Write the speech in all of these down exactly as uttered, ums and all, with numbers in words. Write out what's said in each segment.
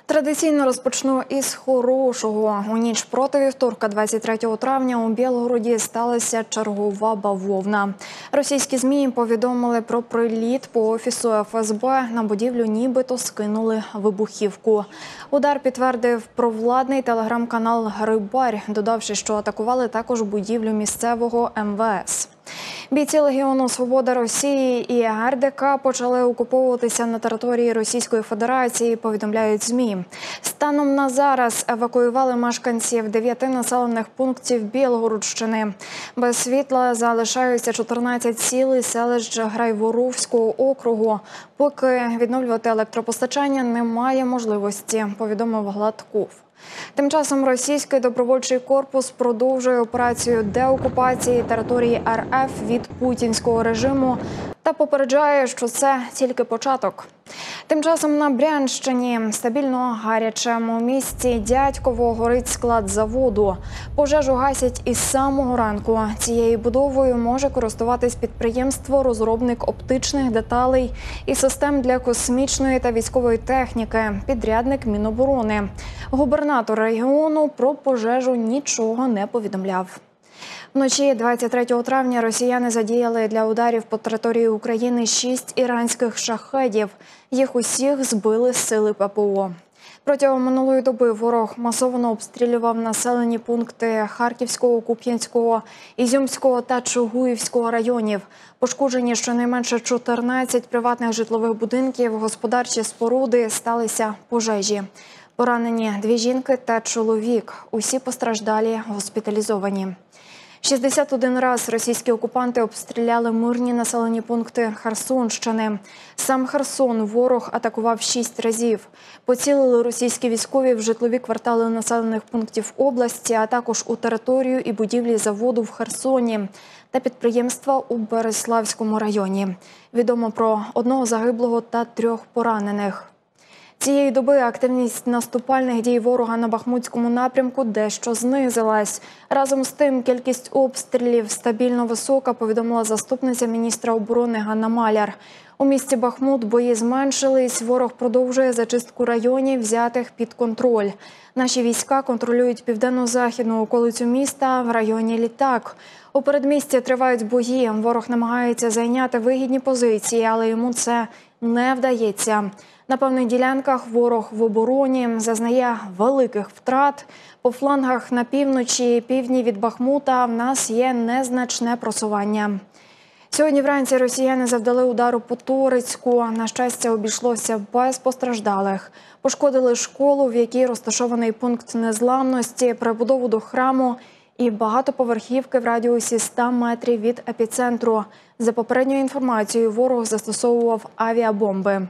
Традиційно розпочну із хорошого. У ніч проти вівторка, двадцять третього травня, у Білгороді сталася чергова бавовна. Російські ЗМІ повідомили про приліт по офісу еф ес бе. На будівлю нібито скинули вибухівку. Удар підтвердив провладний телеграм-канал «Рибарь», додавши, що атакували також будівлю місцевого ем ве ес. Бійці Легіону Свобода Росії і ер де ка почали окуповуватися на території Російської Федерації, повідомляють ЗМІ. Станом на зараз евакуювали мешканців дев'яти населених пунктів Білгородщини. Без світла залишаються чотирнадцять сіл і селищ Грайворовського округу. Поки відновлювати електропостачання немає можливості, повідомив Гладков. Тим часом російський добровольчий корпус продовжує операцію деокупації території ер еф від путінського режиму та попереджає, що це тільки початок. Тим часом на Брянщині стабільно гаряче. У місті Дядьково горить склад заводу. Пожежу гасять із самого ранку. Цією будовою може користуватись підприємство-розробник оптичних деталей і систем для космічної та військової техніки, підрядник Міноборони. Губернатор регіону про пожежу нічого не повідомляв. Вночі двадцять третього травня росіяни задіяли для ударів по території України шість іранських шахедів. Їх усіх збили сили пе пе о. Протягом минулої доби ворог масово обстрілював населені пункти Харківського, Куп'янського, Ізюмського та Чугуївського районів. Пошкоджені щонайменше чотирнадцять приватних житлових будинків, господарчі споруди, сталися пожежі. Поранені дві жінки та чоловік. Усі постраждалі госпіталізовані. шістдесят один раз російські окупанти обстріляли мирні населені пункти Херсонщини. Сам Херсон ворог атакував шість разів. Поцілили російські військові в житлові квартали населених пунктів області, а також у територію і будівлі заводу в Херсоні та підприємства у Береславському районі. Відомо про одного загиблого та трьох поранених. Цієї доби активність наступальних дій ворога на Бахмутському напрямку дещо знизилась. Разом з тим, кількість обстрілів стабільно висока, повідомила заступниця міністра оборони Ганна Маляр. У місті Бахмут бої зменшились, ворог продовжує зачистку районів, взятих під контроль. Наші війська контролюють південно-західну околицю міста в районі Літак. У передмісті тривають бої, ворог намагається зайняти вигідні позиції, але йому це не вдається. На певних ділянках ворог в обороні зазнає великих втрат. По флангах на півночі і півдні від Бахмута в нас є незначне просування. Сьогодні вранці росіяни завдали удару по Торецьку. На щастя, обійшлося без постраждалих. Пошкодили школу, в якій розташований пункт незламності, прибудову до храму і багатоповерхівки в радіусі ста метрів від епіцентру. За попередньою інформацією, ворог застосовував авіабомби.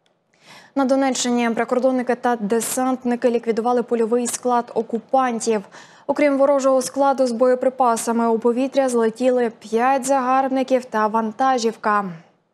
На Донеччині прикордонники та десантники ліквідували польовий склад окупантів. Окрім ворожого складу з боєприпасами, у повітря злетіли п'ять загарбників та вантажівка.